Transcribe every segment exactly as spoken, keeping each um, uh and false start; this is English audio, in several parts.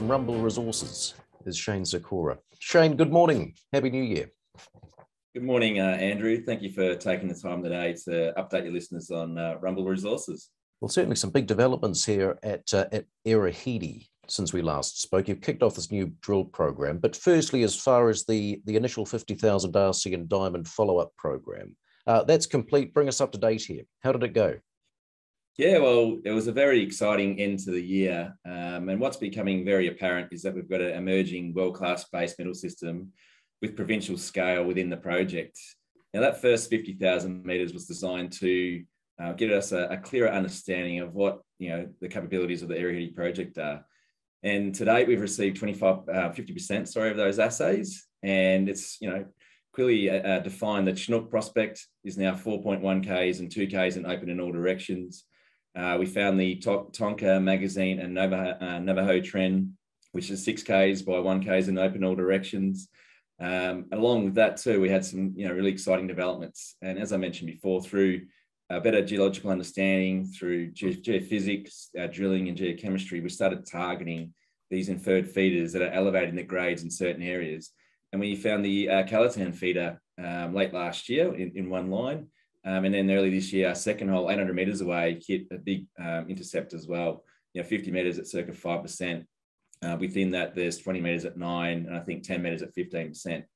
from Rumble Resources is Shane Sikora. Shane, good morning. Happy New Year. Good morning, uh, Andrew. Thank you for taking the time today to update your listeners on uh, Rumble Resources. Well, certainly some big developments here at, uh, at Earaheedy since we last spoke. You've kicked off this new drill program, but firstly, as far as the, the initial fifty thousand R C and diamond follow-up program, uh, that's complete. Bring us up to date here. How did it go? Yeah, well, it was a very exciting end to the year. Um, and what's becoming very apparent is that we've got an emerging world-class base metal system with provincial scale within the project. Now, that first fifty thousand metres was designed to uh, give us a, a clearer understanding of what, you know, the capabilities of the Earaheedy project are. And to date, we've received twenty-five, uh, fifty percent, sorry, of those assays. And it's, you know, clearly uh, defined that Chinook prospect is now four point one Ks and two Ks and open in all directions. Uh, we found the Tonka, Magazine and Navajo, uh, Navajo trend, which is six Ks by one Ks and open all directions. Um, along with that too, we had some, you know, really exciting developments. And as I mentioned before, through uh, better geological understanding, through ge geophysics, uh, drilling and geochemistry, we started targeting these inferred feeders that are elevating the grades in certain areas. And we found the uh, Kalitan Feeder um, late last year in, in one line. Um, and then early this year, our second hole, eight hundred metres away, hit a big um, intercept as well. You know, fifty metres at circa five percent. Uh, within that, there's twenty metres at nine, and I think ten metres at fifteen percent.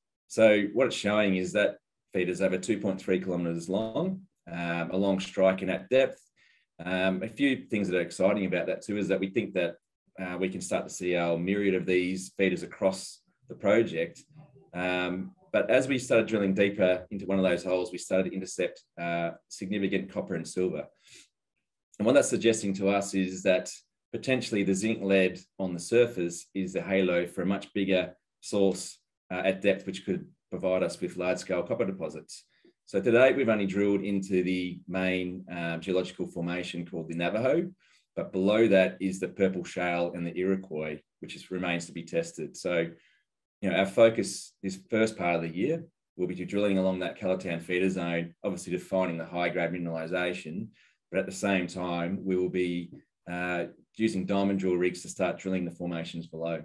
So what it's showing is that feeder's over two point three kilometres long, um, along strike and at depth. Um, a few things that are exciting about that too is that we think that uh, we can start to see our myriad of these feeders across the project. Um, But as we started drilling deeper into one of those holes, we started to intercept uh, significant copper and silver. And what that's suggesting to us is that potentially the zinc lead on the surface is the halo for a much bigger source uh, at depth, which could provide us with large-scale copper deposits. So to date, we've only drilled into the main uh, geological formation called the Navajo, but below that is the Purple Shale and the Iroquois, which is, remains to be tested. So you know, our focus this first part of the year will be to drilling along that Kalitan Feeder Zone, obviously defining the high-grade mineralisation, but at the same time, we will be uh, using diamond drill rigs to start drilling the formations below.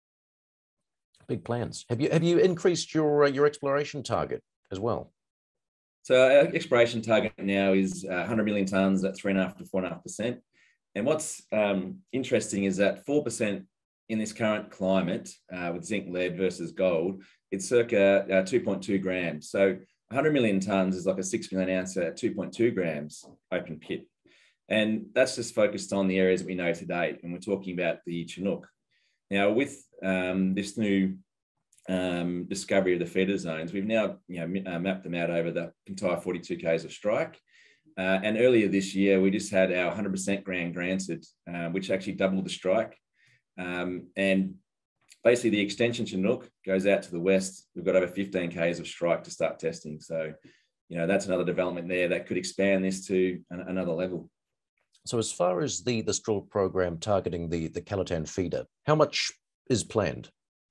Big plans. Have you have you increased your uh, your exploration target as well? So our exploration target now is uh, one hundred million tonnes at three and a half to four and a half percent. And what's um, interesting is that four percent in this current climate uh, with zinc lead versus gold, it's circa uh, two point two grams. So one hundred million tonnes is like a six million ounce at two point two grams open pit. And that's just focused on the areas that we know to date. And we're talking about the Chinook. Now with um, this new um, discovery of the feeder zones, we've now you know, uh, mapped them out over the entire forty-two Ks of strike. Uh, and earlier this year, we just had our one hundred percent grant granted, uh, which actually doubled the strike. Um, and basically the extension Chinook goes out to the west. We've got over fifteen Ks of strike to start testing. So, you know, that's another development there that could expand this to an, another level. So as far as the, the drill program targeting the, the Kalitan Feeder, how much is planned?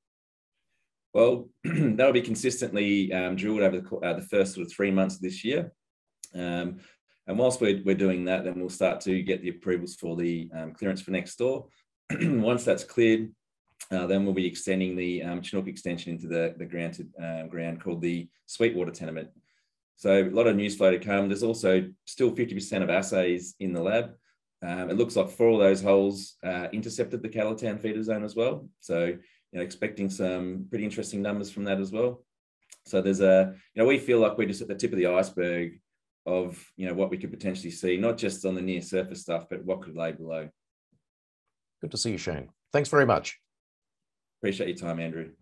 Well, that'll be consistently um, drilled over the, uh, the first sort of three months of this year. Um, and whilst we're, we're doing that, then we'll start to get the approvals for the um, clearance for next door. Once that's cleared, uh, then we'll be extending the um, Chinook extension into the, the granted um, ground called the Sweetwater tenement. So a lot of news flow to come. There's also still fifty percent of assays in the lab. Um, it looks like four of those holes uh, intercepted the Kalitan Feeder Zone as well. So, you know, expecting some pretty interesting numbers from that as well. So there's a, you know, we feel like we're just at the tip of the iceberg of, you know, what we could potentially see, not just on the near surface stuff, but what could lay below. Good to see you, Shane. Thanks very much. Appreciate your time, Andrew.